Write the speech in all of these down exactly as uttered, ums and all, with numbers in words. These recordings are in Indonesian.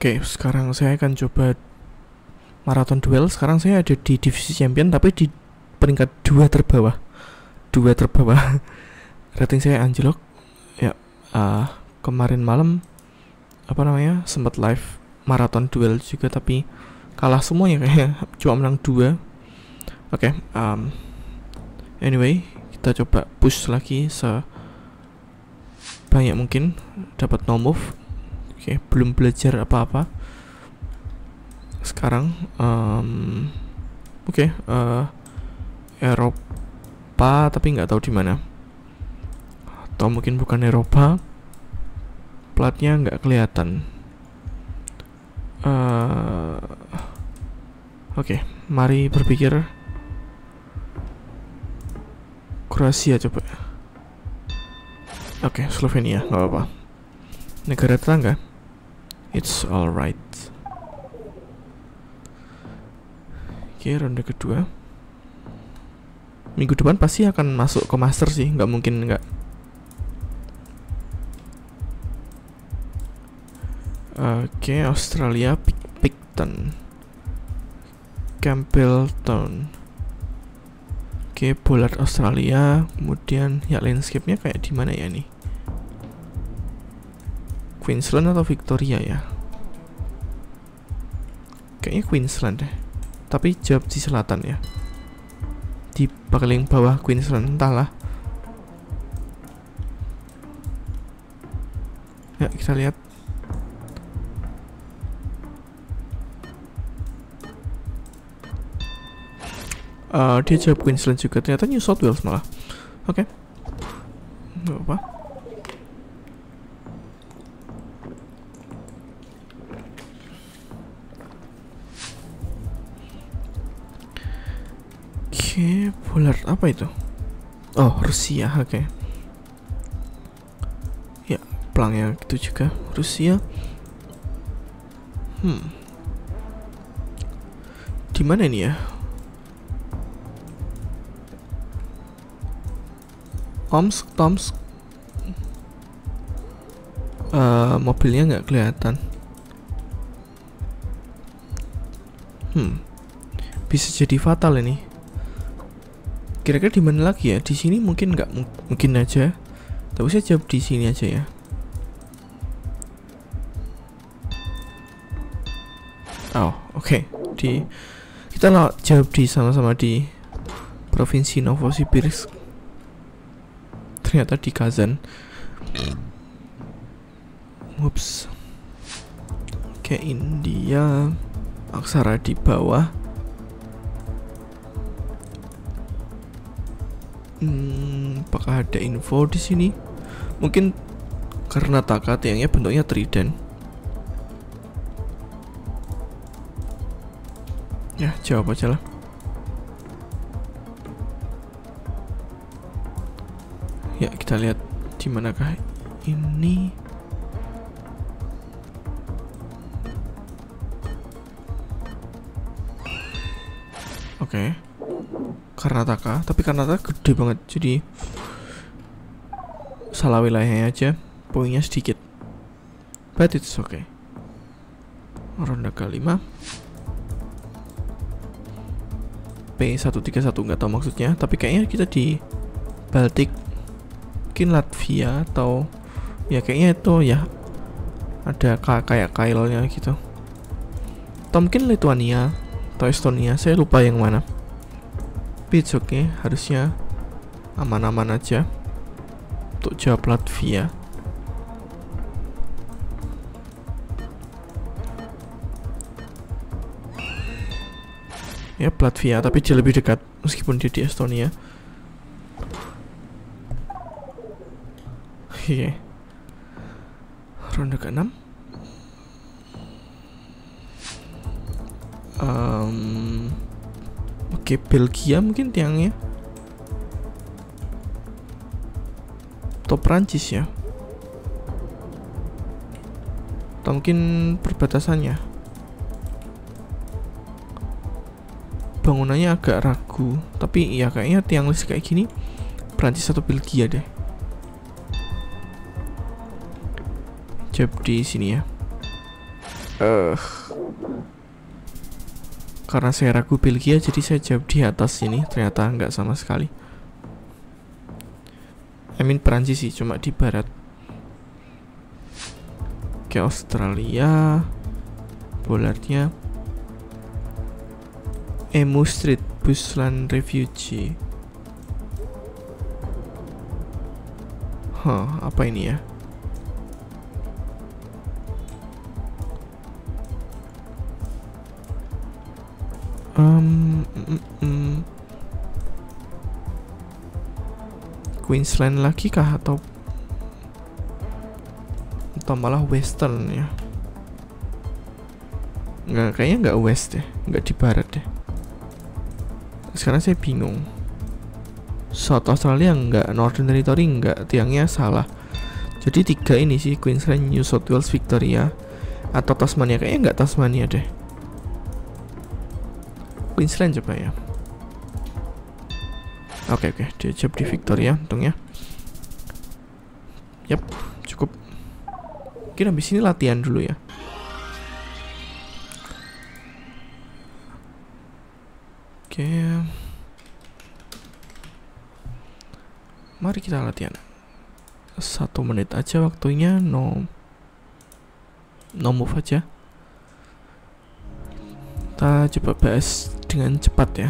Oke, sekarang saya akan coba marathon duel. Sekarang saya ada di divisi champion tapi di peringkat dua terbawah. Dua terbawah. Rating saya anjlok. Ya, uh, kemarin malam apa namanya sempat live marathon duel juga tapi kalah semuanya kayaknya. Cuma menang dua. Oke, okay, um, anyway, kita coba push lagi sebanyak mungkin dapat no move. Oke, okay, belum belajar apa-apa sekarang. Um, Oke, okay, uh, Eropa tapi nggak tahu di mana. Atau mungkin bukan Eropa. Platnya nggak kelihatan. Uh, Oke, okay, mari berpikir. Kroasia coba. Oke, okay, Slovenia nggak apa-apa. Negara tetangga. It's alright. Oke, okay, ronde kedua. Minggu depan pasti akan masuk ke master sih, nggak mungkin nggak. Oke, okay, Australia, Picton, Campbelltown. Oke, okay, Bollard Australia. Kemudian ya landscape-nya kayak di mana ya nih? Queensland atau Victoria ya? Kayaknya Queensland deh. Tapi jawab di selatan ya. Di paling bawah Queensland, entahlah. Ya, kita lihat. Uh, dia jawab Queensland juga, ternyata New South Wales malah. Oke, okay. Gak apa-apa. Oke, okay, Bollard apa itu? Oh, Rusia, oke. Okay. Ya, pelangnya gitu juga, Rusia. Hmm. Di mana ini ya? Tomsk, Tomsk. Uh, mobilnya nggak kelihatan. Hmm, bisa jadi fatal ini. Kira-kira di mana lagi ya? Di sini mungkin nggak, mungkin aja. Tapi saya jawab di sini aja ya. Oh, oke. Okay. Di kita lah jawab di sama-sama di provinsi Novosibirsk. Ternyata di Kazan. Ups. Oke, India. Aksara di bawah. Hmm, apakah ada info di sini? Mungkin Karnataka tiangnya bentuknya trident. Ya, jawab aja lah. Ya, kita lihat di manakah ini. Oke. Okay. Karnataka, tapi Karnataka gede banget, jadi salah wilayahnya aja, poinnya sedikit. But it's okay. Ronde kelima. P seratus tiga puluh satu nggak tahu maksudnya, tapi kayaknya kita di Baltik. Mungkin Latvia atau ya kayaknya itu ya ada kayak kailnya gitu. Atau mungkin Lithuania atau Estonia, saya lupa yang mana. Tapi it's okay, harusnya aman-aman aja untuk jawab Latvia. Ya, Latvia, tapi dia lebih dekat meskipun dia di Estonia. Oke, ronde keenam. Um, Oke, okay, Belgia mungkin tiangnya. Atau Prancis ya. Atau mungkin perbatasannya. Bangunannya agak ragu, tapi ya kayaknya tiang listrik kayak gini Prancis atau Belgia deh. Jawab di sini ya. uh, karena saya ragu Belgia, jadi saya jawab di atas ini. Ternyata nggak sama sekali. I mean Perancis sih, cuma di barat. Oke, Australia. Bolarnya Emu Street, Busland Refugee. Huh, apa ini ya? Um, mm, mm. Queensland lagi kah atau atau malah Western ya? Nggak, kayaknya nggak West deh, nggak di barat deh. Sekarang saya bingung. South Australia nggak, Northern Territory nggak, tiangnya salah. Jadi tiga ini sih, Queensland, New South Wales, Victoria, atau Tasmania. Kayaknya nggak Tasmania deh. Queensland coba ya. Oke oke, dia jawab di Victoria, untungnya. Yap, cukup. Mungkin habis ini latihan dulu ya. Oke. Mari kita latihan. Satu menit aja waktunya, no no move aja. Kita coba bahas dengan cepat ya.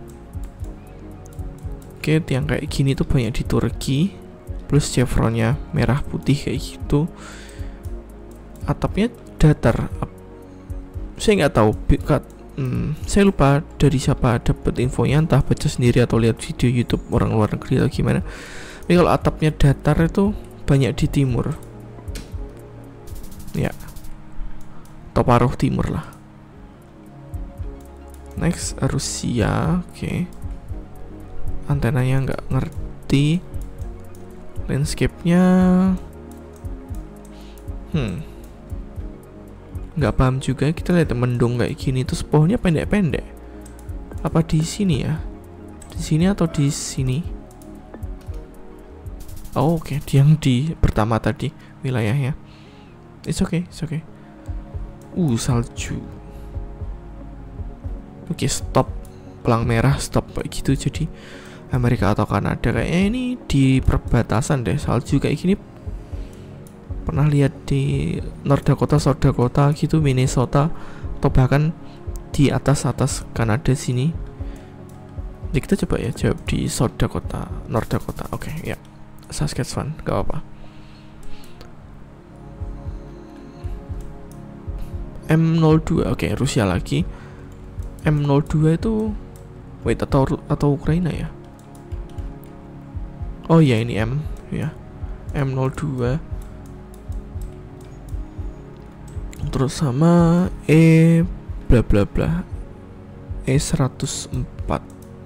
Oke, tiang kayak gini tuh banyak di Turki. Plus chevronnya merah putih kayak gitu. Atapnya datar. Saya nggak tahu. Hmm, saya lupa dari siapa dapat infonya, entah baca sendiri atau lihat video YouTube orang luar negeri atau gimana. Tapi kalau atapnya datar itu banyak di timur. Ya. Atau paruh timur lah. Next, Rusia. Oke. Okay. Antenanya nggak ngerti. Landscape-nya Hmm nggak paham juga. Kita lihat mendung kayak gini, terus pohonnya pendek-pendek. Apa di sini ya? Di sini atau di sini? Oh, oke, okay. Yang di pertama tadi wilayahnya. It's okay, it's okay. Uh, salju. Oke, okay, stop. Pelang merah, stop kayak gitu. Jadi Amerika atau Kanada kayaknya ini di perbatasan deh. Salju kayak gini pernah lihat di North Dakota, South Dakota gitu, Minnesota, atau bahkan di atas-atas Kanada sini. Jadi kita coba ya jawab di South Dakota, North Dakota. Oke, okay, ya. Saskatchewan, gak apa-apa. M nol dua, oke, okay, Rusia lagi. M nol dua itu wait, atau atau Ukraina ya? Oh ya, ini M ya. M nol dua. Terus sama E bla bla bla. E seratus empat.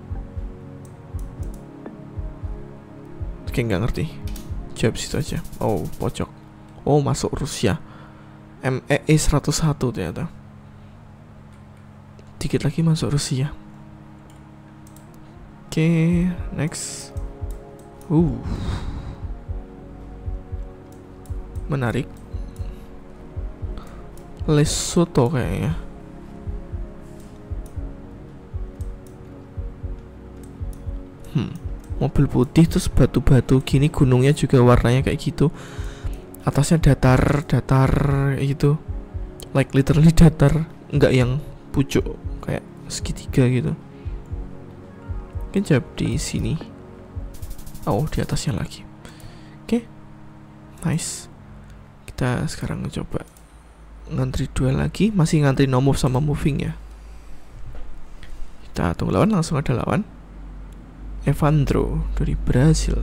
Oke, nggak ngerti. Jawab situ aja. Oh, pojok. Oh, masuk Rusia. M E seratus satu ternyata. Dikit lagi masuk Rusia. Oke, okay, next. Uh, menarik. Lesotho kayaknya. Hmm, mobil putih terus batu-batu gini, gunungnya juga warnanya kayak gitu. Atasnya datar, datar gitu. Like literally datar, nggak yang pucuk kayak segitiga gitu. Mungkin jawab di sini. Oh, di atasnya lagi. Oke, okay. Nice. Kita sekarang coba ngantri duel lagi. Masih ngantri no move sama moving ya. Kita tunggu lawan. Langsung ada lawan Evandro dari Brasil.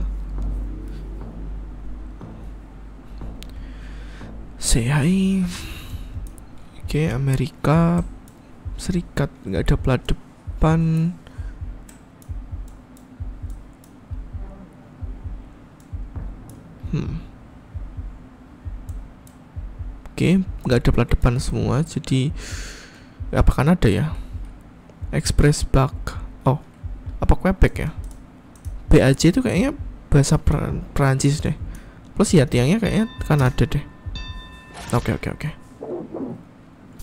Say hi. Oke, okay, Amerika Serikat nggak ada plat depan. Hmm. Oke, okay, nggak ada plat depan semua. Jadi apa Kanada ya? Express Black. Oh, apa Quebec ya? B A J itu kayaknya bahasa per Perancis deh. Plus ya tiangnya kayaknya Kanada deh. Oke okay, oke okay, oke. Okay.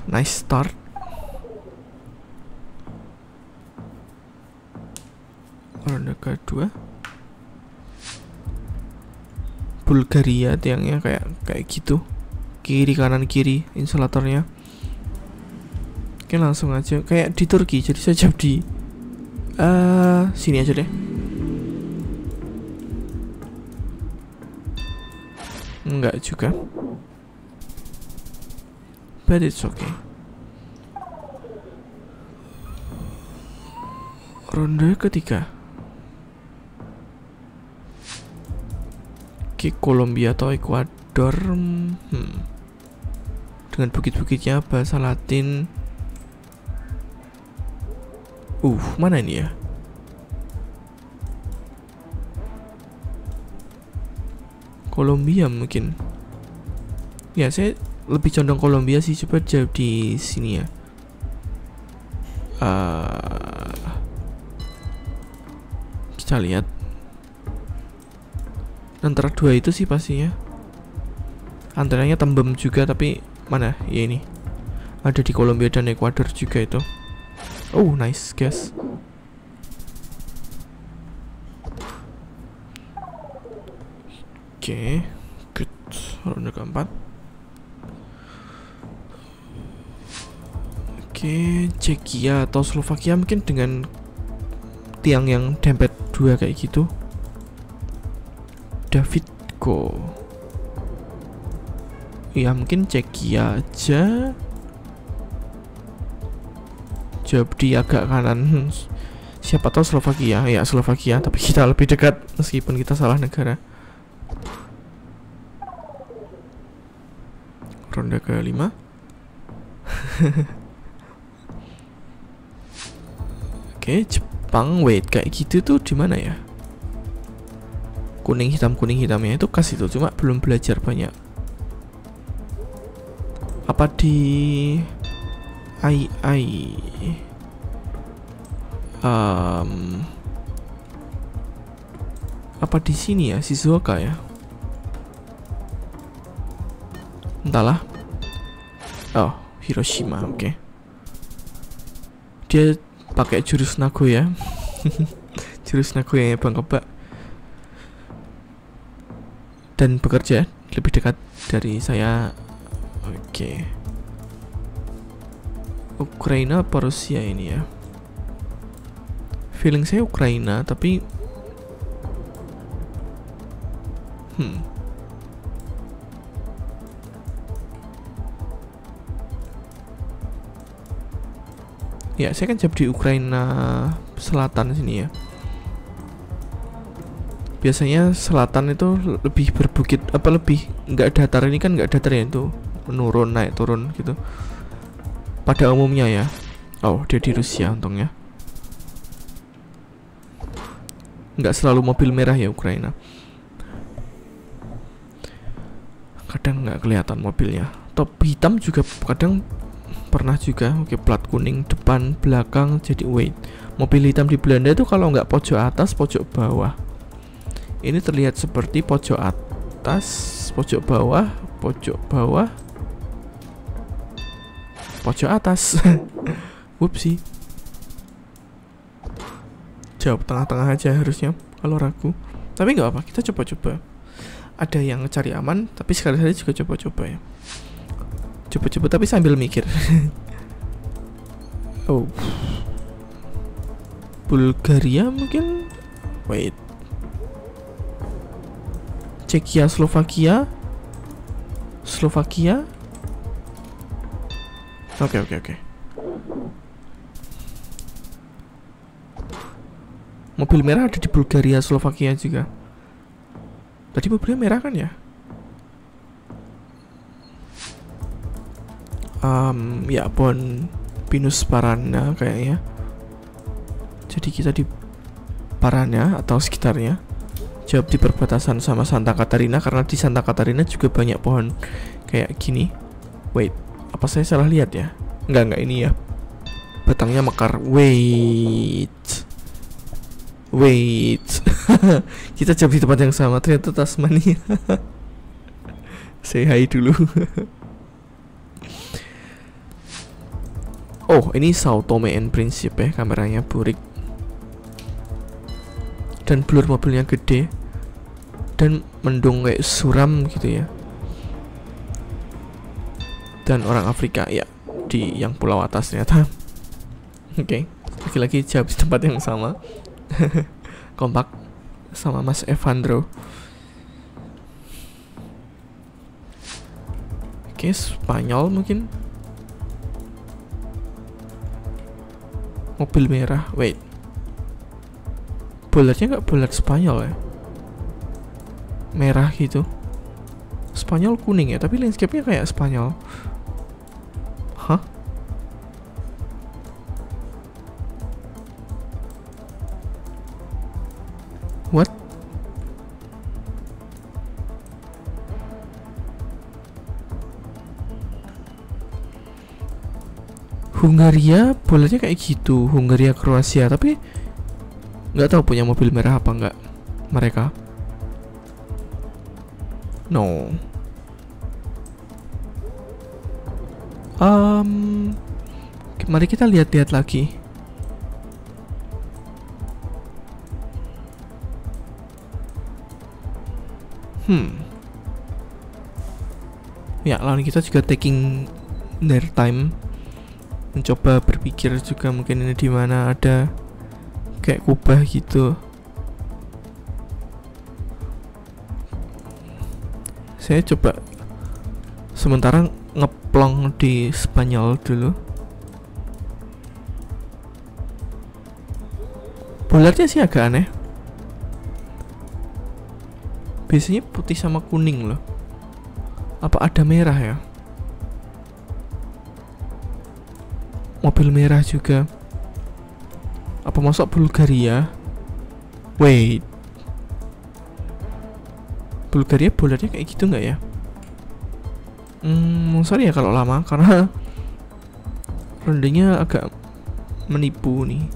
Nice start. Ronde kedua. Bulgaria tiangnya kayak kayak gitu. Kiri kanan kiri insulatornya. Oke, langsung aja kayak di Turki. Jadi saya jawab di uh, sini aja deh. Enggak juga. But it's okay. Ronde ketiga. Oke, Kolombia atau Ekuador. Hmm. Dengan bukit-bukitnya, bahasa Latin. Uh, mana ini ya? Kolombia mungkin. Ya, saya lebih condong Kolombia sih. Coba jawab di sini ya. Uh, kita lihat. Antara dua itu sih pastinya. Antaranya tembem juga, tapi mana? Ya ini. Ada di Kolombia dan Ekuador juga itu. Oh, nice guys. Oke, okay, good. Ronde keempat. Oke, okay, Czekia atau Slovakia mungkin dengan tiang yang dempet dua kayak gitu. Davidko. Ya mungkin Czekia aja. Jawab di agak kanan. Siapa tahu Slovakia. Ya Slovakia, tapi kita lebih dekat meskipun kita salah negara. Ronde kelima. Oke, Jepang. Wait, kayak gitu tuh di mana ya? Kuning hitam kuning hitamnya itu kas itu, cuma belum belajar banyak. Apa di ai ai um, apa di sini ya, Shizuoka ya? Entahlah. Oh, Hiroshima, oke. Okay. Dia pakai jurus Nagoya. Jurus Nagoya ya Bang Kebak. Dan bekerja lebih dekat dari saya. Oke. Okay. Ukraina apa Rusia ini ya? Feeling saya Ukraina, tapi Hmm Ya, saya kan jawab di Ukraina selatan sini ya. Biasanya selatan itu lebih berbukit, apa lebih nggak datar. Ini kan nggak datar ya, itu menurun naik turun gitu pada umumnya ya. Oh, dia di Rusia untungnya. Nggak selalu mobil merah ya Ukraina. Kadang nggak kelihatan mobilnya. Top hitam juga kadang pernah juga. Oke, plat kuning depan belakang. Jadi wait, mobil hitam di Belanda itu kalau nggak pojok atas pojok bawah. Ini terlihat seperti pojok atas, pojok bawah, pojok bawah, pojok atas. Whoopsie. Jawab tengah-tengah aja harusnya kalau ragu. Tapi nggak apa, kita coba-coba. Ada yang cari aman, tapi sekali-sekali juga coba-coba ya. Coba-coba tapi sambil mikir. Oh, Bulgaria mungkin. Wait, Czekia, Slovakia, Slovakia. Oke, okay, oke, okay, oke. Okay. Mobil merah ada di Bulgaria, Slovakia juga. Tadi mobilnya merah kan ya? Um, ya Bon Pinus Parana kayaknya. Jadi kita di Parana atau sekitarnya. Jawab di perbatasan sama Santa Catarina, karena di Santa Catarina juga banyak pohon kayak gini. Wait, apa saya salah lihat ya? Enggak, enggak, ini ya batangnya mekar. Wait Wait Kita jawab di tempat yang sama, ternyata Tasmania. Say hi dulu. Oh, ini Sao Tome and Principe ya, kameranya burik. Dan blur mobilnya gede. Dan mendung kayak suram gitu ya. Dan orang Afrika ya, di yang pulau atas ternyata. Oke, okay. Lagi-lagi jawab di tempat yang sama. Kompak sama Mas Evandro. Oke, okay, Spanyol mungkin. Mobil merah, wait. Bolatnya nggak bolat Spanyol ya? Merah gitu. Spanyol kuning ya, tapi landscape-nya kayak Spanyol. Hah? What? Hungaria bolatnya kayak gitu, Hungaria Kroasia, tapi nggak tahu punya mobil merah apa nggak mereka. No. Um, mari kita lihat-lihat lagi. Hmm. Ya, lawan kita juga taking their time, mencoba berpikir juga mungkin ini di mana ada kayak kubah gitu. Saya coba sementara ngeplong di Spanyol dulu. Bolatnya sih agak aneh. Biasanya putih sama kuning loh. Apa ada merah ya? Mobil merah juga. Apa masuk Bulgaria? Wait. Bulgaria bolatnya kayak gitu nggak ya? Hmm, sorry ya kalau lama karena rendengnya agak menipu nih.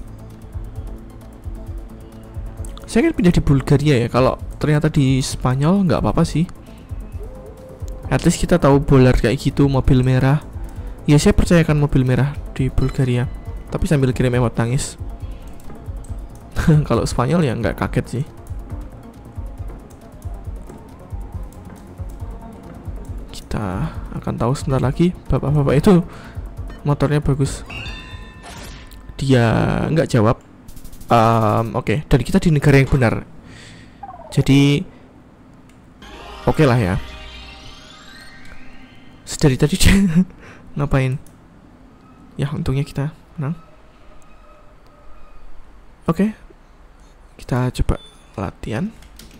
Saya kan pindah di Bulgaria ya. Kalau ternyata di Spanyol nggak apa-apa sih. At least kita tahu bolat kayak gitu, mobil merah. Ya saya percayakan mobil merah di Bulgaria. Tapi sambil kirim emot tangis. Kalau Spanyol ya nggak kaget sih. Kita akan tahu sebentar lagi. Bapak-bapak itu motornya bagus. Dia nggak jawab. um, Oke, okay. Dan kita di negara yang benar. Jadi oke okay lah ya. Sedari tadi dia ngapain? Ya untungnya kita menang. Oke okay. Kita coba latihan.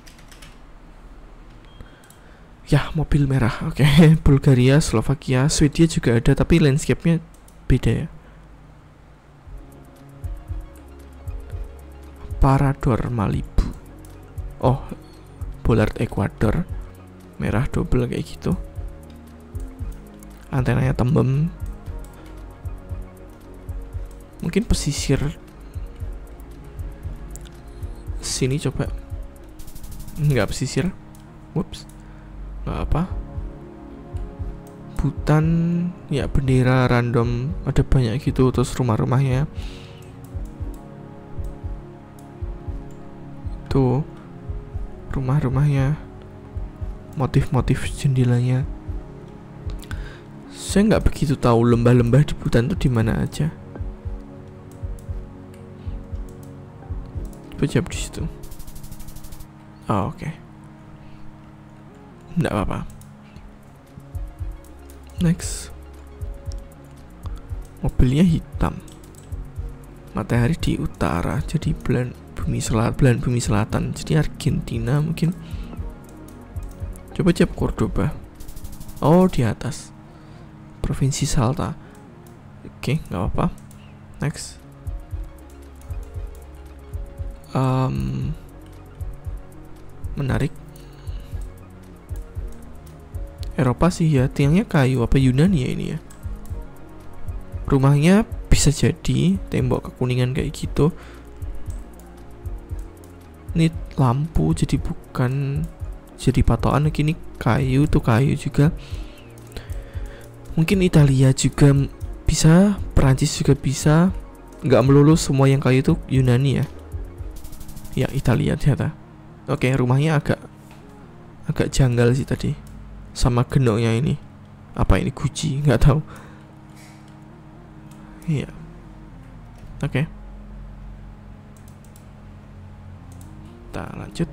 Ya, mobil merah. Oke, okay. Bulgaria, Slovakia, Swedia juga ada, tapi landscape-nya beda ya. Parador Malibu. Oh, Bollard Ecuador. Merah double kayak gitu. Antenanya tembem. Mungkin pesisir sini coba. Enggak pesisir. Whoops. Nggak apa. Butan ya, bendera random ada banyak gitu. Terus rumah-rumahnya tuh, rumah-rumahnya, motif-motif jendelanya. Saya nggak begitu tahu lembah-lembah di Butan tuh di mana aja. Coba jawab di situ. Oh, oke. Okay. Nggak apa-apa. Next. Mobilnya hitam. Matahari di utara, jadi belahan bumi selatan, belahan bumi selatan. Jadi Argentina mungkin. Coba cek Cordoba. Oh, di atas. Provinsi Salta. Oke, nggak apa-apa. Next. Um, menarik. Eropa sih ya, tiangnya kayu. Apa Yunani ya ini ya? Rumahnya bisa jadi tembok kekuningan kayak gitu. Ini lampu, jadi bukan jadi patokan. Ini kayu tuh, kayu juga. Mungkin Italia juga bisa, Perancis juga bisa. Nggak melulu semua yang kayu itu Yunani ya. Ya Italia ternyata. Oke, rumahnya agak agak janggal sih tadi. Sama genoknya ini. Apa ini Gucci? Nggak tahu. Iya. Oke. Kita lanjut.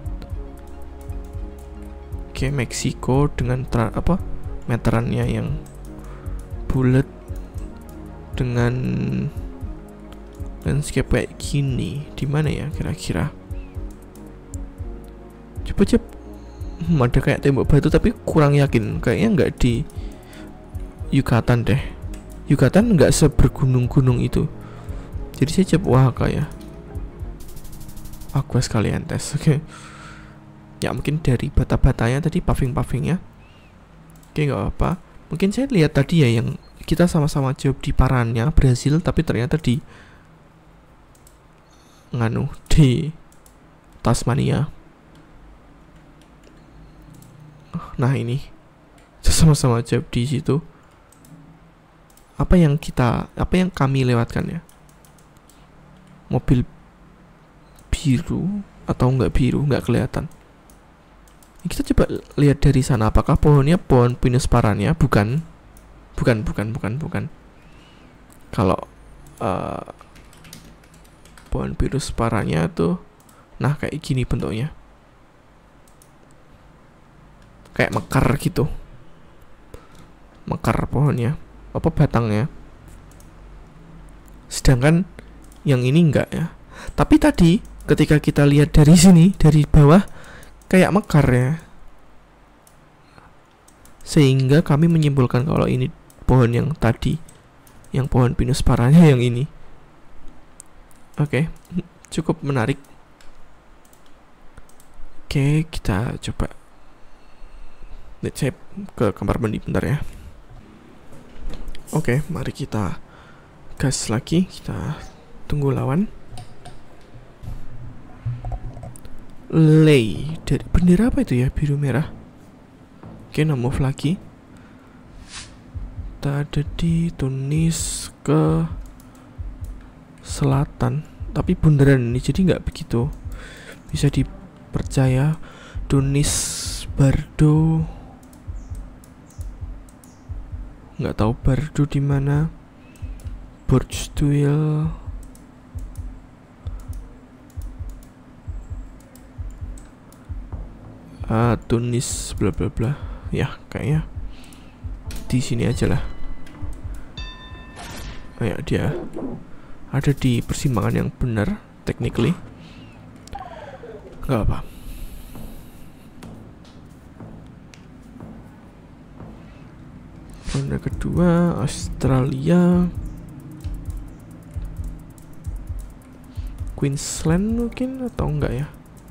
Oke, Meksiko dengan tra, apa meterannya yang bulat dengan landscape kayak gini. Di mana ya kira-kira? Coba-coba hmm, ada kayak tembok batu tapi kurang yakin. Kayaknya nggak di Yucatan deh. Yucatan nggak sebergunung-gunung itu. Jadi saya coba Oaxaca ya. Aguas Calientes. Oke. Okay. Ya mungkin dari bata-batanya tadi, paving-pavingnya. Oke, nggak apa-apa. Mungkin saya lihat tadi ya yang kita sama-sama jawab di Paranya, Brasil, tapi ternyata di nganu di Tasmania. Nah ini sama-sama jawab di situ. Apa yang kita, apa yang kami lewatkan ya? Mobil biru atau enggak biru, nggak kelihatan. Kita coba lihat dari sana, apakah pohonnya pohon Pinus parania? Bukan, bukan, bukan, bukan, bukan. Kalau uh, pohon Pinus parania tuh, nah kayak gini bentuknya, kayak mekar gitu, mekar pohonnya, apa batangnya. Sedangkan yang ini enggak ya. Tapi tadi ketika kita lihat dari sini, dari bawah, kayak mekar ya. Sehingga kami menyimpulkan kalau ini pohon yang tadi, yang pohon Pinus paranya yang ini. Oke, okay. Cukup menarik. Oke, okay, kita coba. Let's saya ke kamar mandi bentar ya. Oke, okay, mari kita gas lagi. Kita tunggu lawan. Lay dari bendera apa itu ya, biru merah. Oke, okay, move lagi. Kita ada di Tunis ke selatan, tapi bundaran ini jadi nggak begitu bisa dipercaya. Tunis, Bardo, nggak tahu Bardo di mana. Bordeaux, Uh, Tunis bla bla bla ya, kayaknya di sini aja lah. Oh, ya, dia ada di persimpangan yang benar technically. Nggak apa. Ronde kedua Australia, Queensland mungkin atau enggak ya?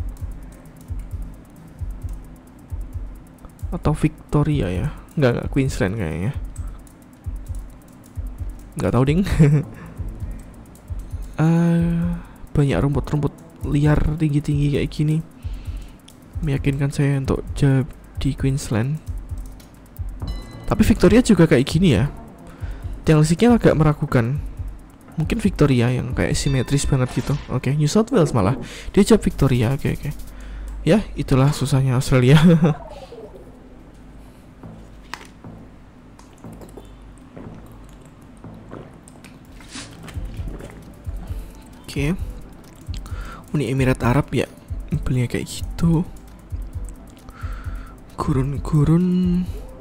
Atau Victoria ya? Enggak, enggak Queensland kayaknya. Enggak tahu ding. uh, banyak rumput-rumput liar tinggi-tinggi kayak gini meyakinkan saya untuk jawab di Queensland. Tapi Victoria juga kayak gini ya. Yang lisiknya agak meragukan. Mungkin Victoria yang kayak simetris banget gitu. Oke, okay, New South Wales malah dia jawab Victoria. Oke, okay, oke. Okay. Ya, itulah susahnya Australia. Oke, okay. Uni Emirat Arab ya, belinya kayak gitu. Gurun-gurun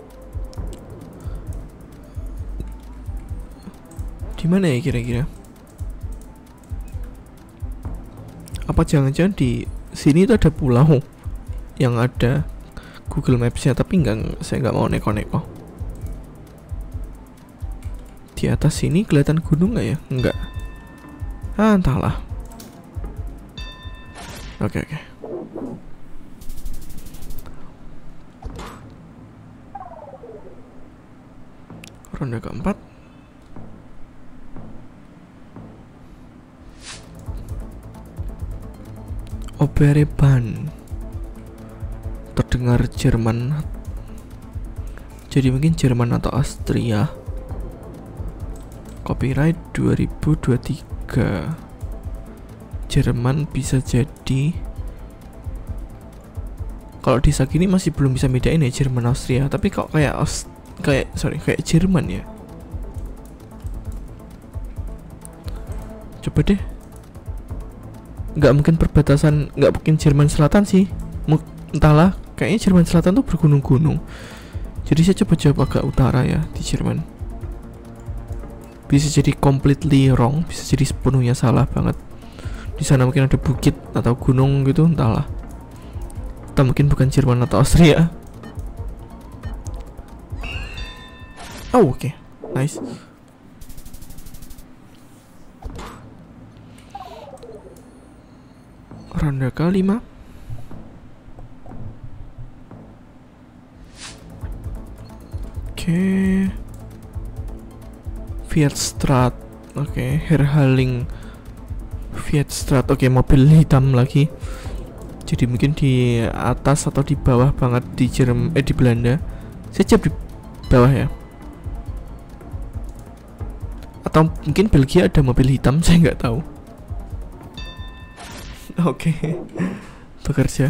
di mana ya kira-kira? Apa jangan-jangan di sini tuh ada pulau yang ada Google Maps-nya, tapi enggak, saya nggak mau neko-neko. Di atas sini kelihatan gunung nggak ya? Enggak. Ah, entahlah. Oke, okay, oke. Okay. Ronde keempat. Obereban. Terdengar Jerman. Jadi mungkin Jerman atau Austria. Copyright dua ribu dua puluh tiga. Jerman bisa jadi, kalau di Sagini masih belum bisa bedain ya Jerman Austria, tapi kok kayak Aus kayak sorry kayak Jerman ya. Coba deh, nggak mungkin perbatasan, nggak mungkin Jerman Selatan sih. M entahlah, kayaknya Jerman Selatan tuh bergunung-gunung. Jadi saya coba jawab agak utara ya di Jerman. Bisa jadi completely wrong, bisa jadi sepenuhnya salah banget. Di sana mungkin ada bukit atau gunung gitu, entahlah. Atau mungkin bukan Jerman atau Austria. Oh oke, okay. Nice. Ronde kelima. Oke. Okay. Fiat Strat. Oke, okay. Herhaling Fiat Strat. Oke, okay, mobil hitam lagi. Jadi mungkin di atas atau di bawah banget di Jerman, eh di Belanda. Saya jawab di bawah ya. Atau mungkin Belgia ada mobil hitam, saya nggak tahu. Oke, okay. Bekerja.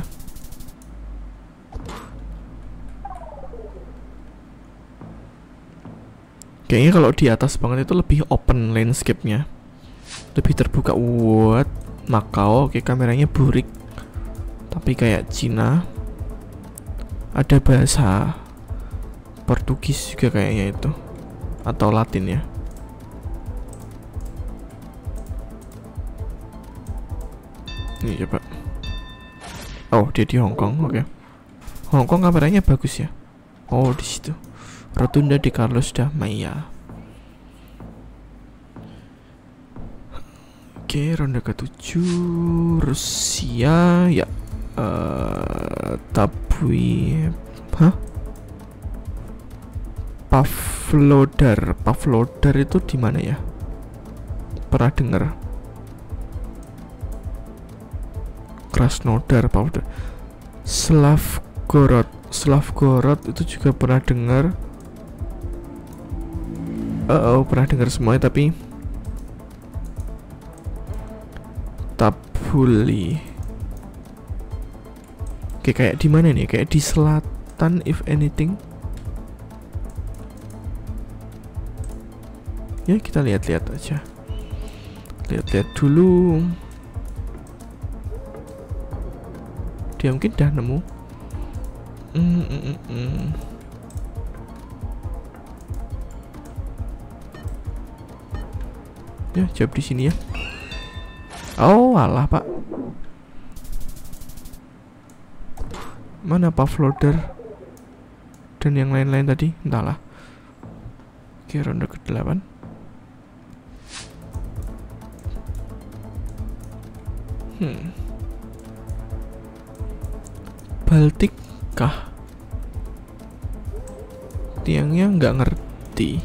Kayaknya kalau di atas banget itu lebih open landscape-nya, lebih terbuka. What? Makau, oke, kameranya burik, tapi kayak Cina. Ada bahasa Portugis juga kayaknya itu, atau Latin ya. Ini coba. Oh, dia di Hong Kong, oke. Hong Kong kameranya bagus ya. Oh, di situ. Rotunda di Carlos Damaya. Oke, ronde ketujuh. Rusia ya. Uh, Tabui. Hah? Pavlodar. Pavlodar itu di mana ya? Pernah dengar? Krasnodar, Pavlodar. Slavgorod. Slavgorod itu juga pernah dengar. Uh oh, pernah dengar semuanya tapi Tabuli. Oke, kayak di mana nih? Kayak di selatan, if anything. Ya, kita lihat-lihat aja. Lihat-lihat dulu. Dia mungkin udah nemu. Mm -mm -mm -mm. Ya, jawab di sini ya. Oh, alah, Pak. Mana Pavlodar dan yang lain-lain tadi? Entahlah. Oke, ronde ke delapan. Hmm. Baltik kah? Tiangnya nggak ngerti.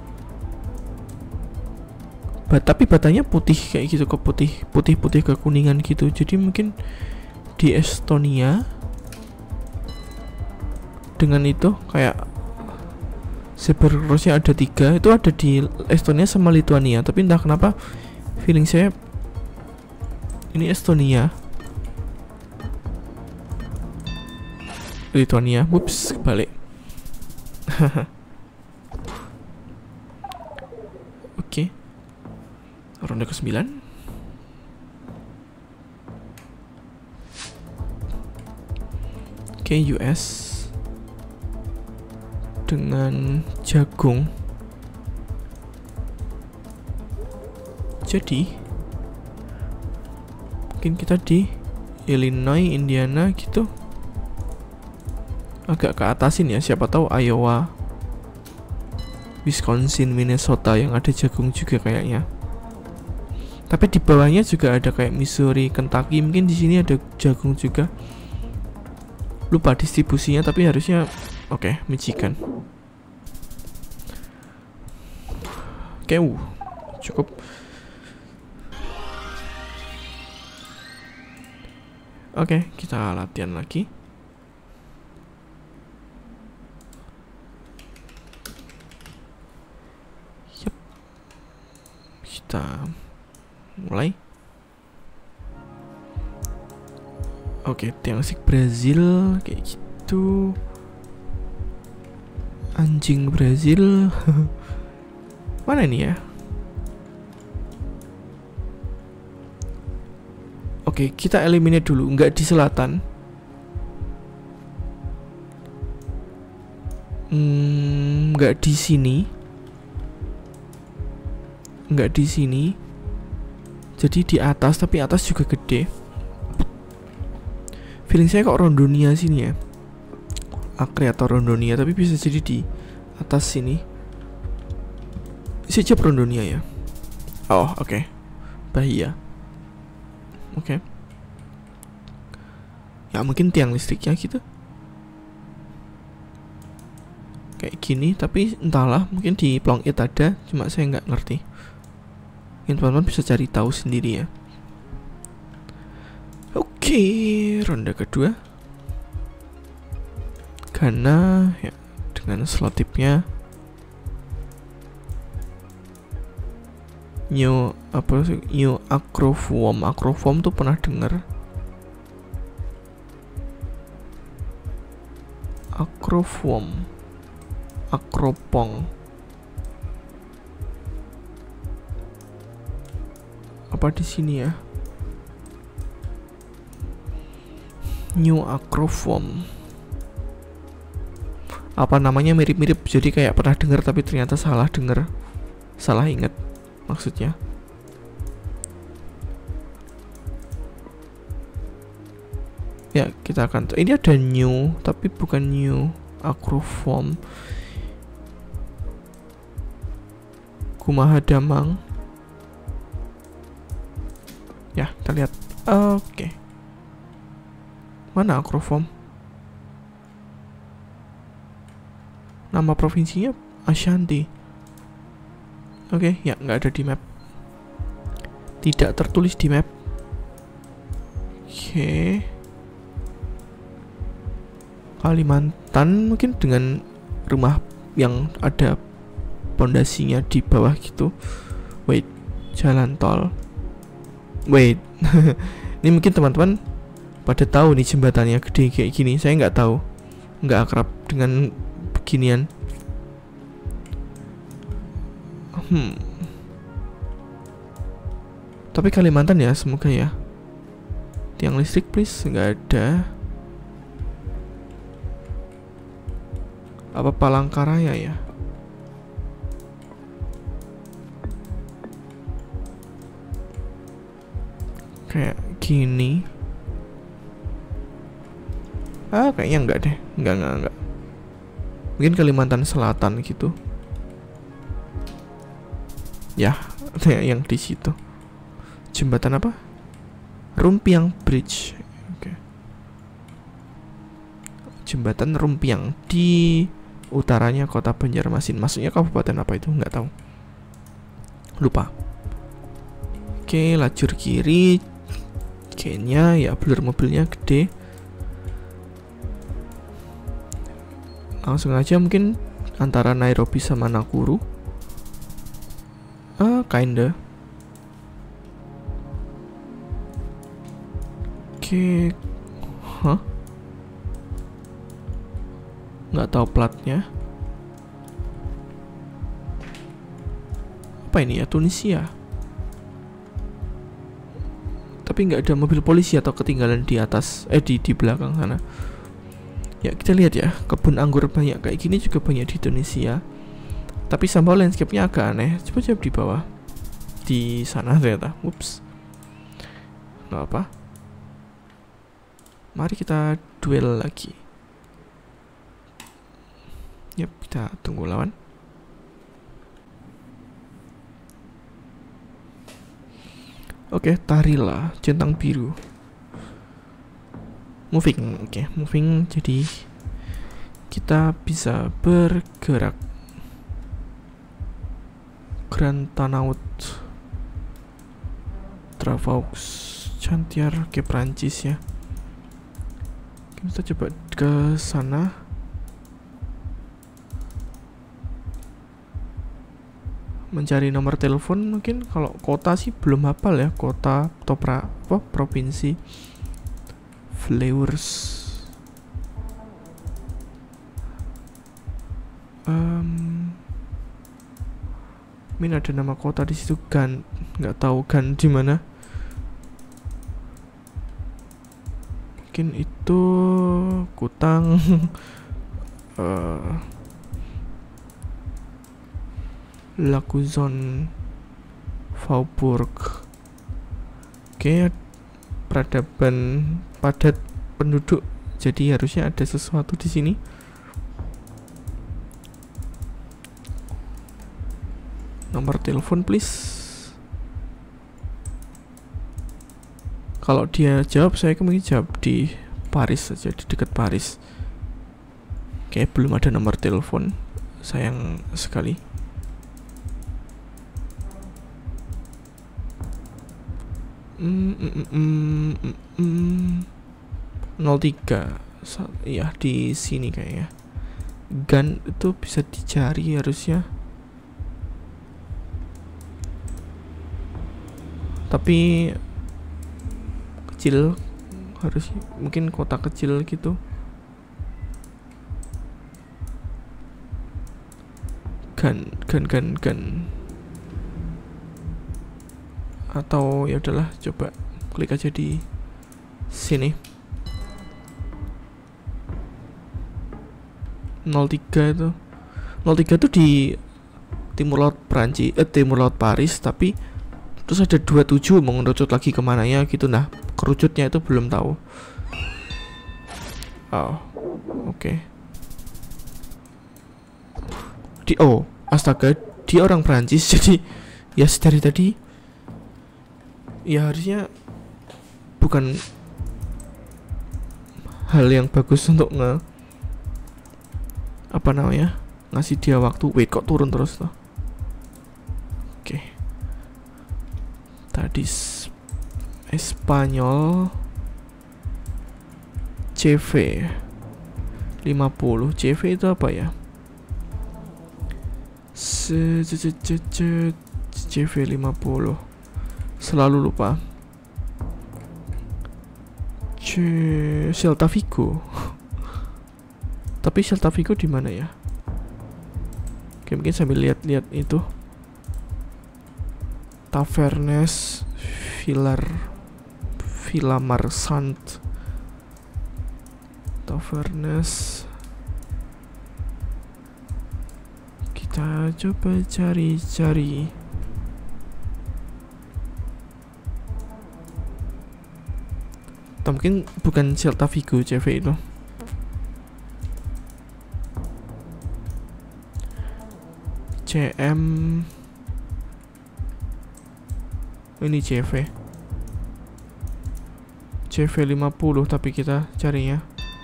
Bat, tapi batanya putih kayak gitu, ke putih putih putih ke kuningan gitu. Jadi mungkin di Estonia dengan itu kayak zebra crossnya ada tiga, itu ada di Estonia sama Lituania. Tapi entah kenapa feeling saya ini Estonia. Lituania, whoops, kebalik. Oke. Okay. Ronde ke sembilan. Oke, okay, U S dengan jagung. Jadi mungkin kita di Illinois, Indiana gitu. Agak ke atasin ya, siapa tahu Iowa, Wisconsin, Minnesota yang ada jagung juga kayaknya. Tapi di bawahnya juga ada kayak Missouri, Kentucky, mungkin di sini ada jagung juga. Lupa distribusinya, tapi harusnya oke, okay, Michigan. Oke, okay, uh, cukup. Oke, okay, kita latihan lagi. kita mulai. Oke, tiang listrik Brazil kayak gitu. Anjing Brazil. Mana ini ya? Oke, kita eliminate dulu, nggak di selatan. Hmm, nggak di sini. Nggak di sini. Jadi di atas, tapi atas juga gede. Feeling saya kok Rondonia sini ya. Acre atau Rondonia, tapi bisa jadi di atas sini. Isi cep Rondonia ya. Oh, oke. Okay. Bahia. Oke. Okay. Ya mungkin tiang listriknya gitu. Kayak gini, tapi entahlah, mungkin di Plong It ada, cuma saya nggak ngerti. Mungkin teman-teman bisa cari tahu sendiri ya. Oke, okay, ronde kedua. Karena ya dengan slot tipnya New apa sih? New Acroform. Acroform tuh pernah dengar. Acroform. Acropong. Apa di sini ya? New Acroform. Apa namanya mirip-mirip, jadi kayak pernah dengar tapi ternyata salah dengar. Salah ingat maksudnya. Ya, kita akan ini ada new tapi bukan New Acroform. Kumaha Damang. Ya, kita lihat. Oke. Okay. Mana Acroform? Nama provinsinya Ashanti. Oke, okay, ya nggak ada di map. Tidak tertulis di map. Oke. Okay. Kalimantan mungkin dengan rumah yang ada pondasinya di bawah gitu. Wait, jalan tol. Wait. Ini mungkin teman-teman pada tahu nih jembatannya gede kayak gini. Saya nggak tahu, nggak akrab dengan beginian. Hmm. Tapi Kalimantan ya, semoga ya. Tiang listrik please, nggak ada. Apa Palangkaraya ya? Kayak gini. Ah, kayaknya enggak deh. Enggak, enggak, enggak. Mungkin Kalimantan Selatan gitu. Ya, yang di situ. Jembatan apa? Rumpiang Bridge. Oke. Okay. Jembatan Rumpiang di utaranya kota Banjarmasin. Maksudnya kabupaten apa itu? Enggak tahu. Lupa. Oke, okay, lajur kiri. Kayaknya ya blur mobilnya gede. Langsung aja mungkin antara Nairobi sama Nakuru. Ah, kinda. Oke. Hah? Nggak tahu platnya. Apa ini ya? Tunisia. Tapi nggak ada mobil polisi atau ketinggalan di atas, eh di di belakang sana. Ya kita lihat ya, kebun anggur banyak kayak gini juga banyak di Indonesia. Tapi somehow landscape-nya agak aneh. Coba coba di bawah, di sana ternyata. Ups, nggak apa. Mari kita duel lagi. Yap, kita tunggu lawan. Oke, okay, Tarila, centang biru. Moving, oke, okay, moving. Jadi kita bisa bergerak. Grand Tanaut, Travaux, Chantier ke Prancis ya. Kita coba ke sana. mencari nomor telepon. Mungkin kalau kota sih belum hafal ya, kota atau pra, apa, provinsi. Flowers. Um, Min ada nama kota di situ, Gan, nggak tahu Gan di mana. Mungkin itu Kutang. uh, Lakuzon, Faubourg. Oke, peradaban padat penduduk, jadi harusnya ada sesuatu di sini. Nomor telepon please. Kalau dia jawab, saya mungkin jawab di Paris saja, di dekat Paris. Oke, belum ada nomor telepon, sayang sekali. Mm, mm, mm, mm, mm, mm. nol tiga. Iya, di sini kayaknya. Gun itu bisa dicari harusnya. Tapi kecil harusnya, mungkin kota kecil gitu. Gun, gun, gun, gun. Atau ya udahlah, coba klik aja di sini. nol tiga itu. nol tiga itu di timur laut Perancis, eh timur laut Paris, tapi terus ada dua puluh tujuh mau ngerucut lagi kemana ya gitu. Nah, kerucutnya itu belum tahu. Oh, oke. Okay. Di oh, astaga, dia orang Perancis jadi ya dari tadi ya harusnya bukan hal yang bagus untuk nge apa namanya ngasih dia waktu. Wait, kok turun terus loh. Oke, okay. Tadi Espanyol C V lima puluh. C V itu apa ya? C V lima puluh. Selalu lupa. C Celta Vigo. Tapi Celta Vigo di mana ya? Oke, mungkin sambil lihat-lihat itu. Tavernes Villar Villamarsant. Tavernes. Kita coba cari-cari. Atau mungkin bukan Celta Vigo C V itu. C M. Ini C V. C V lima puluh, tapi kita carinya.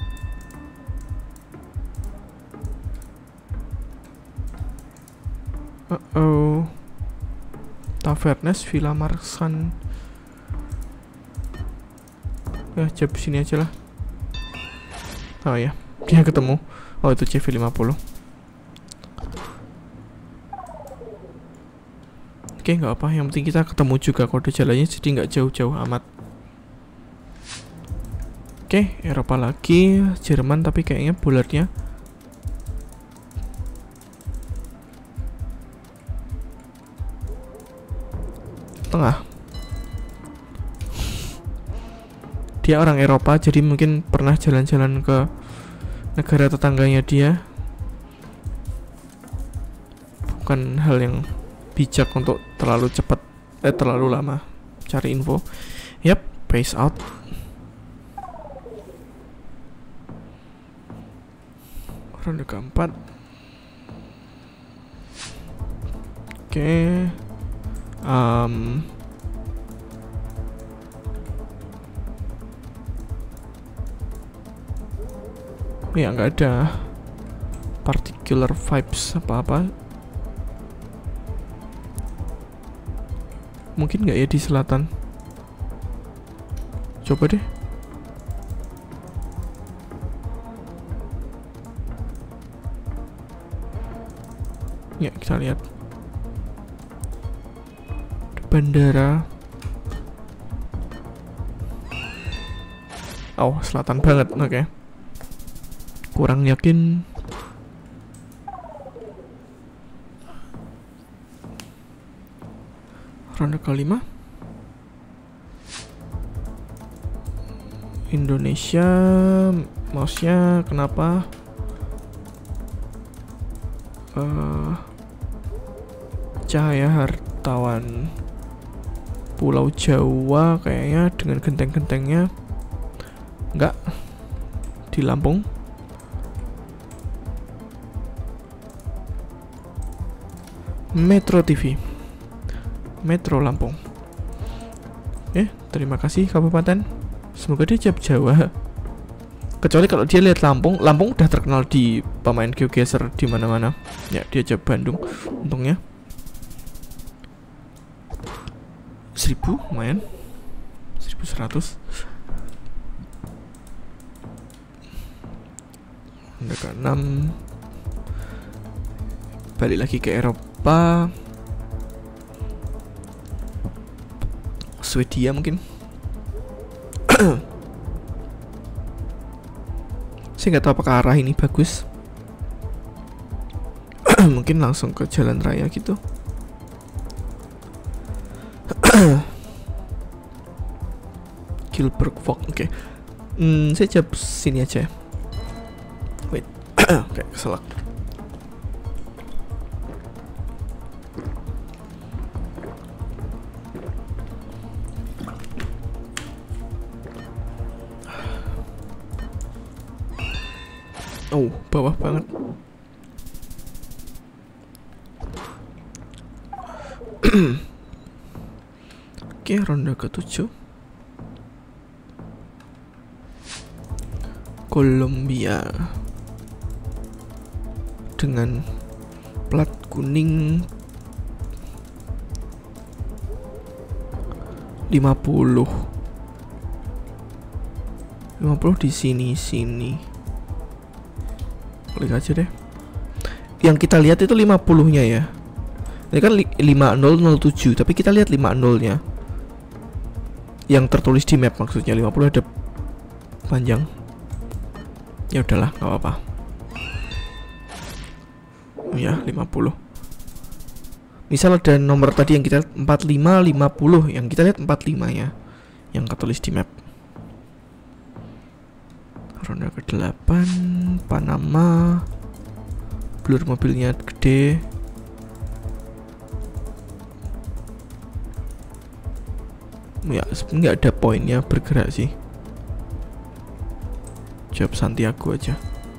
Uh oh. Tavernes Villamarsant. Ya, coba sini aja lah. Oh ya, dia ketemu. Oh, itu C V lima puluh. Oke, nggak apa. Yang penting kita ketemu juga kode jalannya, jadi nggak jauh-jauh amat. Oke, Eropa lagi. Jerman, tapi kayaknya bulatnya tengah. Dia orang Eropa, jadi mungkin pernah jalan-jalan ke negara tetangganya dia. Bukan hal yang bijak untuk terlalu cepat, eh terlalu lama cari info. Yap, peace out. Ronde keempat. Oke. Okay. Um, ya nggak ada particular vibes apa-apa. Mungkin nggak ya di selatan. Coba deh. Ya, kita lihat. bandara. Oh, selatan banget. Oke. Okay. Kurang yakin. Ronde kelima. Indonesia, mouse-nya kenapa? Uh, Cahaya Hartawan, Pulau Jawa kayaknya dengan genteng-gentengnya. Enggak, di Lampung. Metro T V, Metro Lampung. Eh, terima kasih kabupaten. Semoga dia jawab Jawa. Kecuali kalau dia lihat Lampung, Lampung udah terkenal di pemain GeoGuessr di mana-mana. Ya, dia jawab Bandung. Untungnya seribu, lumayan. Seribu seratus. Ronde ke enam. Balik lagi ke Eropa. Swedia mungkin. Saya nggak tahu apakah arah ini bagus. Mungkin langsung ke jalan raya gitu. Gilbert Fog, oke. Okay. Hmm, saya jawab sini aja. Wait, kayak keselak. Oh, bawah banget. Oke, ronde ketujuh. Kolombia dengan plat kuning lima puluh. lima puluh di sini sini. Klik aja deh. Yang kita lihat itu lima puluh-nya ya. Ini kan lima nol nol tujuh, tapi kita lihat lima nol-nya. Yang tertulis di map maksudnya, lima puluh ada panjang. Ya udahlah, nggak apa-apa. Ya, lima puluh. Misal ada nomor tadi yang kita lihat empat puluh lima, lima puluh, yang kita lihat empat puluh lima-nya yang tertulis di map. Ronde ke delapan, Panama. Blur mobilnya gede. Ya, sebenarnya nggak ada poinnya bergerak sih. Jawab Santiago aja.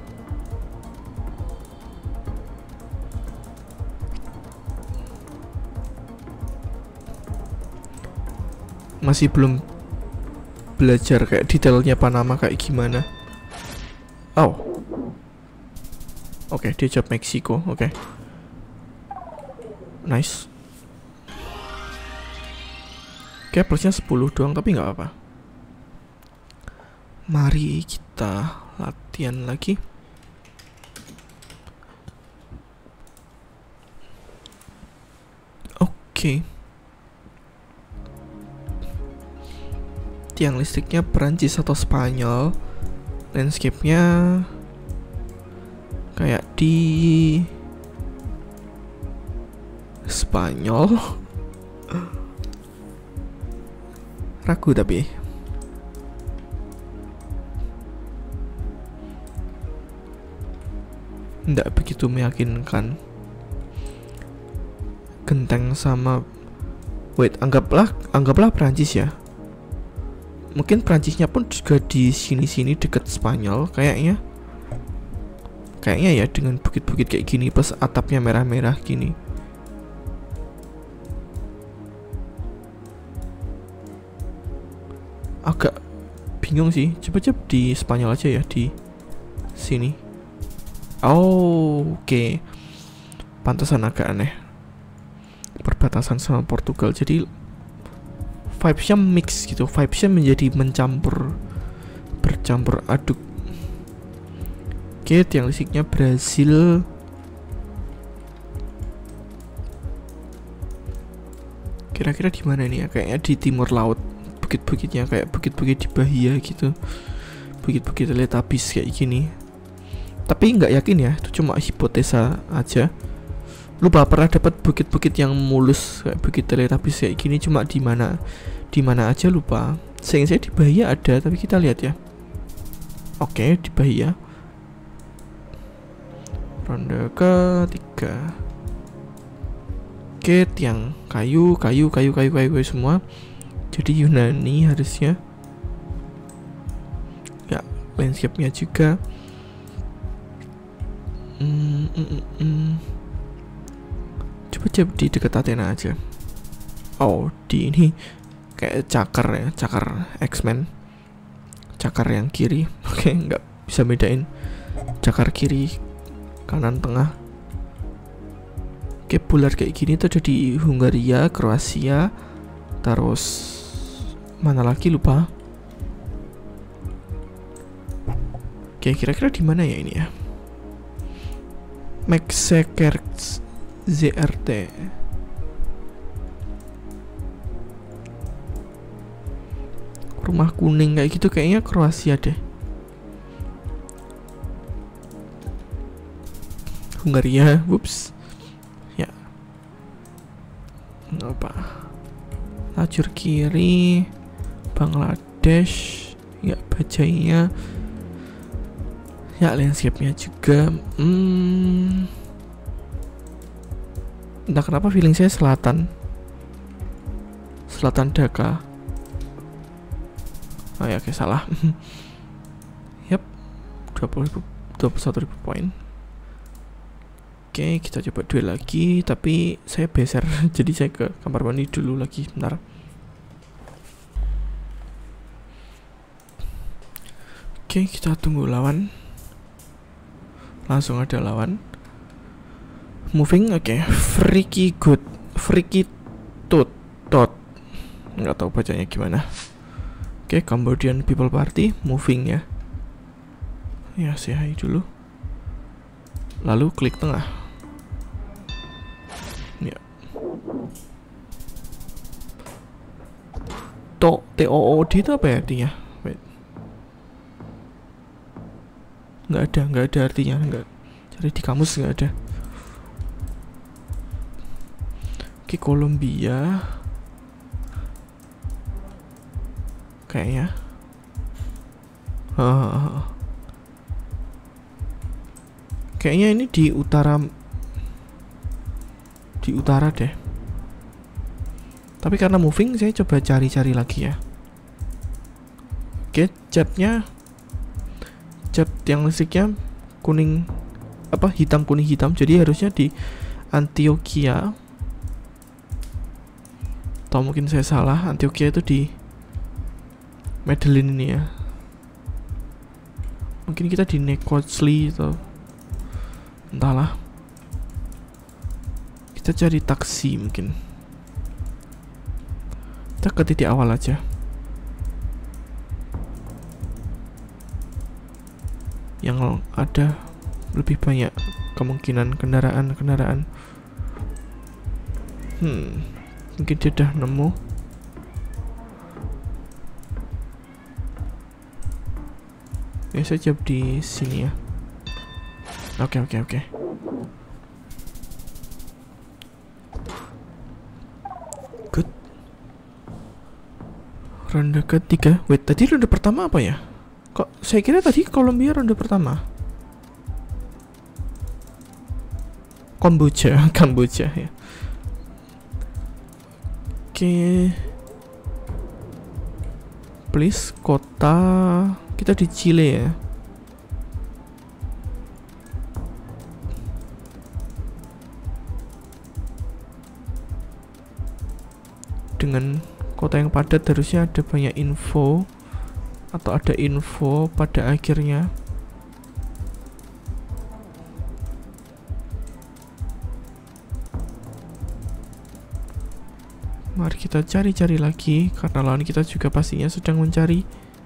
Masih belum belajar kayak detailnya Panama kayak gimana. Oh, oke, okay, dia jawab Meksiko. Oke, okay. Nice. Oke, okay, plusnya sepuluh doang, tapi nggak apa. Mari kita latihan lagi. Oke. Okay. Tiang listriknya Perancis atau Spanyol. Landscape-nya kayak di Spanyol. Ragu tapi nggak begitu meyakinkan. Genteng sama wait, anggaplah anggaplah Perancis ya. Mungkin Prancisnya pun juga di sini-sini deket Spanyol kayaknya. Kayaknya ya, dengan bukit-bukit kayak gini plus atapnya merah-merah gini. Agak bingung sih. Coba-coba di Spanyol aja ya, di sini. Oh, oke. Okay. Pantesan agak aneh. Perbatasan sama Portugal. Jadi vibes-nya mix gitu, vibes-nya menjadi mencampur, bercampur aduk. Oke, tiang listriknya Brasil. Kira-kira di mana ini ya? Kayaknya di timur laut. Bukit-bukitnya kayak bukit-bukit di Bahia gitu. Bukit-bukit Teletubbies kayak gini. Tapi nggak yakin ya, itu cuma hipotesa aja. Lupa pernah dapat bukit-bukit yang mulus kayak bukit Teletubbies kayak gini, cuma di mana di mana aja lupa. Seingat saya di Bahia ada, tapi kita lihat ya. Oke, di Bahia. Ronde ketiga. Oke, tiang kayu, kayu, kayu, kayu, kayu, kayu semua. Jadi Yunani harusnya. Ya, landscape-nya juga. Hmm, mm, mm, mm. Coba coba di dekat Athena aja. Oh, di ini kayak cakar ya, cakar X-Men. Cakar yang kiri. Oke, nggak bisa bedain cakar kiri, kanan, tengah. Oke, bulat kayak gini tuh ada di Hungaria, Kroasia, terus mana lagi lupa. Oke, kira-kira di mana ya ini ya? Mexekerz Z R T. Rumah kuning kayak gitu kayaknya Kroasia deh. Hungaria, whoops. Ya. Apa? Lajur kiri Bangladesh. Ya, bajainya. Ya, landscape-nya juga. Hmm. Entah kenapa feeling saya selatan. Selatan Dhaka. Oh ya, oke, salah. Yap, dua puluh ribu, dua puluh satu ribu poin. Oke, kita coba duel lagi. Tapi saya beser, jadi saya ke kamar mandi dulu lagi, bentar. Oke, kita tunggu lawan. Langsung ada lawan. Moving, oke, okay. Freaky good, freaky tot, tot. Nggak tahu bacanya gimana. Oke, okay, Cambodian People Party, moving ya. Ya, say hi dulu. Lalu klik tengah. Ya. To, T O O D itu apa ya artinya? Wait. Nggak ada, nggak ada artinya, nggak. Cari di kamus nggak ada. Oke, okay, Kolombia. Kayaknya. Uh, kayaknya ini di utara. Di utara deh. Tapi karena moving, saya coba cari-cari lagi ya. Oke, catnya. Cat yang listriknya kuning. Apa, hitam kuning hitam. Jadi harusnya di Antioquia. Atau mungkin saya salah. Antioquia itu di Medellin ini ya. Mungkin kita di Necochea atau entahlah. Kita cari taksi mungkin. Kita ke titik awal aja. Yang ada lebih banyak kemungkinan kendaraan-kendaraan. Hmm, mungkin dia udah nemu. Ya, saya jawab di sini ya. Oke, oke, oke. Good. Ronde ketiga. Wait, tadi ronde pertama apa ya? Kok saya kira tadi Kolombia ronde pertama. Kamboja, Kamboja ya. Oke. Please, kota. Kita di Chile ya. Dengan kota yang padat harusnya ada banyak info. Atau ada info pada akhirnya. Mari kita cari-cari lagi. Karena lawan kita juga pastinya sedang mencari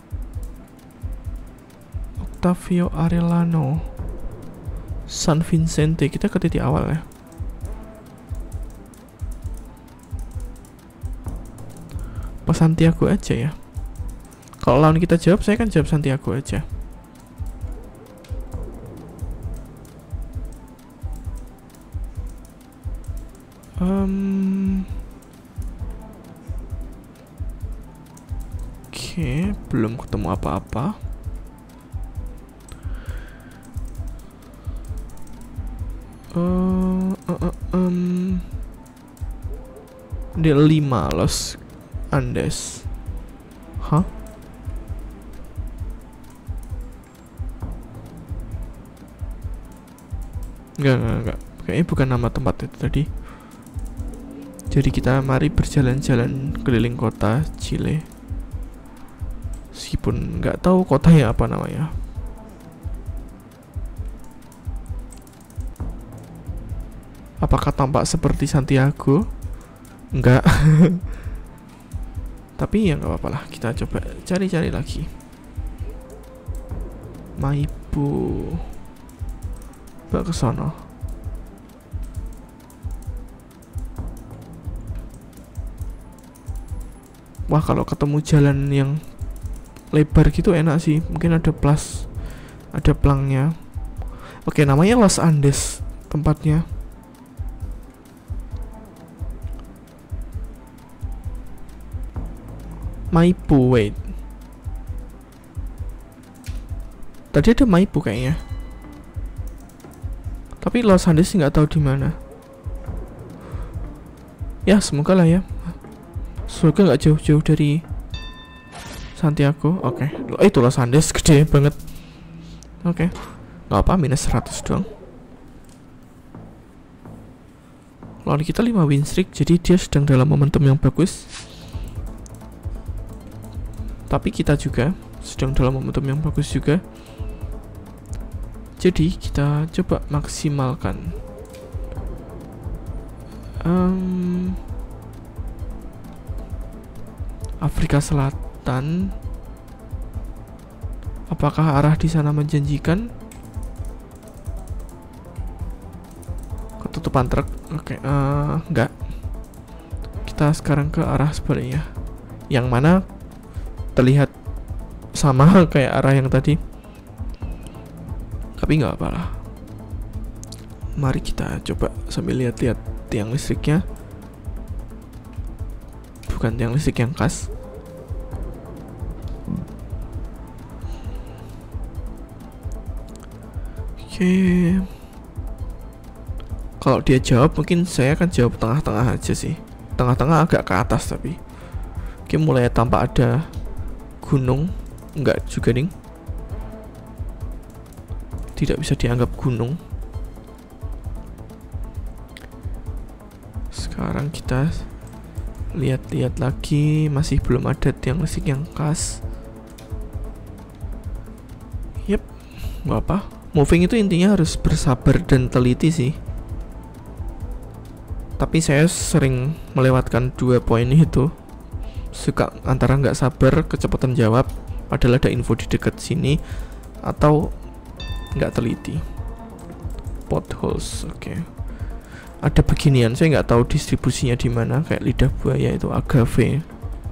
Octavio Arellano, San Vicente. Kita ke titik awal ya. Pas Santiago aja ya. Kalau lawan kita jawab, saya kan jawab Santiago aja. Um, Oke, okay, belum ketemu apa-apa. Uh, uh, uh, um, Dia lima Los Andes. Hah? Enggak, enggak, enggak. Kayaknya bukan nama tempat itu tadi. Jadi kita mari berjalan-jalan keliling kota Chile. Meskipun nggak tahu kotanya apa namanya. Apakah tampak seperti Santiago? Enggak. Tapi ya nggak apa-apa lah. Kita coba cari-cari lagi. Maipu. Coba ke sono. Wah, kalau ketemu jalan yang lebar gitu enak sih. Mungkin ada plus, ada pelangnya. Oke, namanya Los Andes tempatnya. Maipu, wait. Tadi ada Maipu kayaknya. Tapi Los Andes nggak tahu di mana. Ya, semoga lah ya. Semoga nggak jauh-jauh dari Santiago. Oke, okay. Oh, itu Los Andes gede banget. Oke, okay. Nggak apa, minus seratus doang. Lawan kita lima win streak, jadi dia sedang dalam momentum yang bagus. Tapi kita juga sedang dalam momentum yang bagus juga. Jadi kita coba maksimalkan. Um, Afrika Selatan. Apakah arah di sana menjanjikan? Ketutupan truk. Oke, okay, uh, enggak. Kita sekarang ke arah sebaliknya. Yang mana terlihat sama kayak arah yang tadi. Tapi nggak apa-apa. Mari kita coba sambil lihat-lihat tiang listriknya. Bukan tiang listrik yang khas. Oke. Kalau dia jawab, mungkin saya akan jawab tengah-tengah aja sih. Tengah-tengah agak ke atas tapi. Oke, mulai tampak ada gunung. Enggak juga nih. Tidak bisa dianggap gunung. Sekarang kita lihat-lihat lagi. Masih belum ada tiang listrik yang khas. Yep, nggak apa. Moving itu intinya harus bersabar dan teliti sih. Tapi saya sering melewatkan dua poin itu. Suka antara nggak sabar, kecepatan jawab, padahal ada info di dekat sini, atau nggak teliti. Potholes, oke. Okay. Ada beginian, saya nggak tahu distribusinya di mana, kayak lidah buaya itu agave.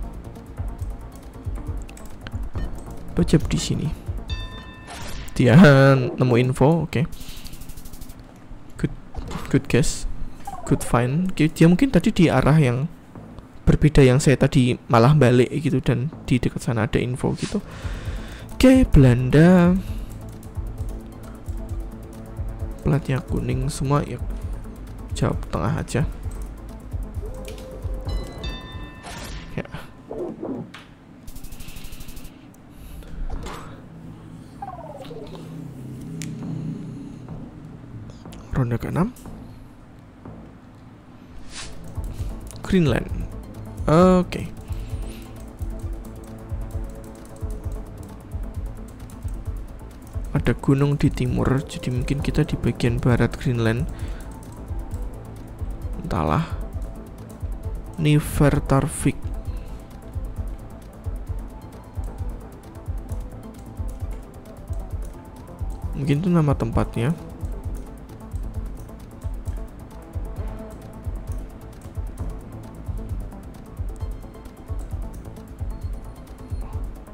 Baca di sini. Dia nemu info, oke. Okay. Good, good guess, good find. Dia mungkin tadi di arah yang berbeda yang saya tadi malah balik gitu, dan di dekat sana ada info gitu. Oke, okay, Belanda. Platnya kuning semua ya. Jawab tengah aja. Ya. Ronde keenam. Greenland. Oke. Okay. Ada gunung di timur, jadi mungkin kita di bagian barat Greenland. Entahlah. Nefertarvik. Mungkin itu nama tempatnya.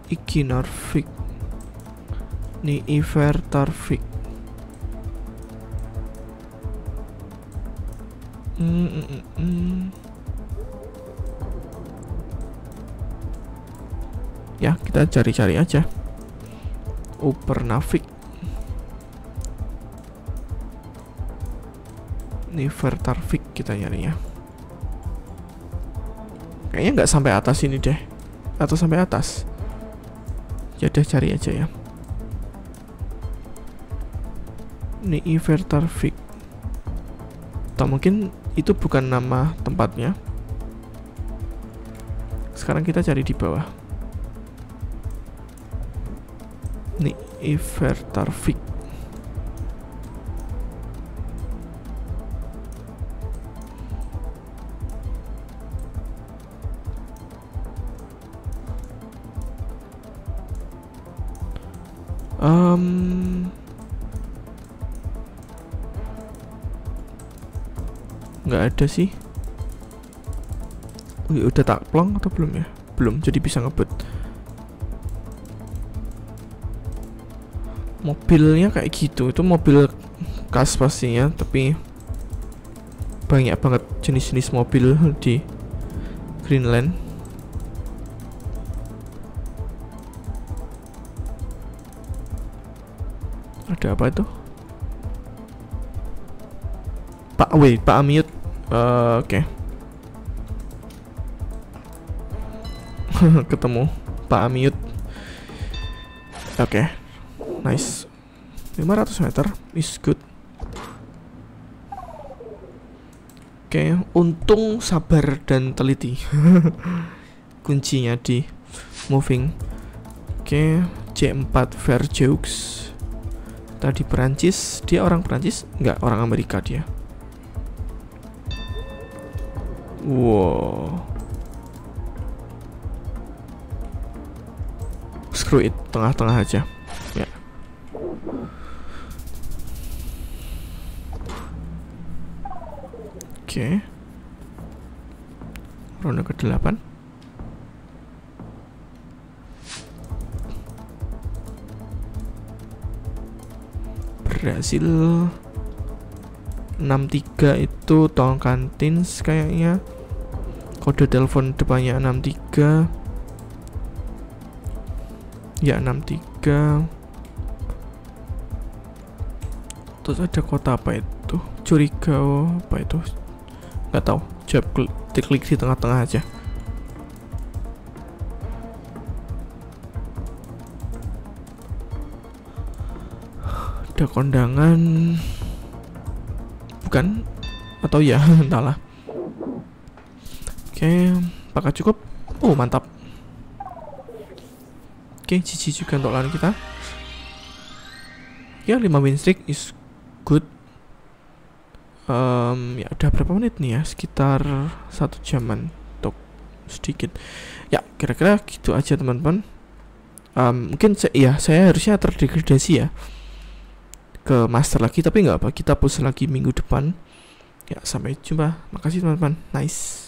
Iki Norvik, nih Iver Tarvik. Hmm, mm, mm, mm. Ya, kita cari-cari aja. Upernavik, Iver Tarvik kita nyari ya. Kayaknya nggak sampai atas ini deh, atau sampai atas. Ya udah cari aja ya. Ini Iver Tarvik. Atau mungkin itu bukan nama tempatnya. Sekarang kita cari di bawah. Ini Iver Tarvik. Um, nggak ada sih. Wih, udah tak plong atau belum ya? Belum, jadi bisa ngebut. Mobilnya kayak gitu, itu mobil khas pastinya, tapi banyak banget jenis-jenis mobil di Greenland. Ada apa itu? Pak, wait, Pak Amiut. Uh, Oke. Okay. Ketemu Pak Amiut. Oke. Okay. Nice. lima ratus meter is good. Oke, okay. Untung sabar dan teliti. Kuncinya di moving. Oke, okay. C empat Verjeux. Tadi Perancis, dia orang Perancis? Enggak, orang Amerika dia. Wow. Screw it, tengah-tengah aja. Ya. Oke. Okay. Ronde ke delapan. Brasil enam tiga itu Tocantins kayaknya. Kode telepon depannya enam tiga. Ya, enam tiga. Terus ada kota apa itu? Curigao apa itu? Nggak tahu. Coba klik, klik di tengah-tengah aja. Ada kondangan. Bukan? Atau ya, entahlah. Oke, apakah cukup? Oh, mantap. Oke, G G juga untuk lawan kita. Ya, lima win streak is good. Um, ya, udah berapa menit nih ya? Sekitar satu jaman untuk sedikit. Ya, kira-kira gitu aja teman-teman. Um, mungkin saya, ya, saya harusnya terdegradasi ya ke master lagi, tapi nggak apa, kita push lagi minggu depan. Ya, sampai jumpa. Makasih teman-teman. Nice.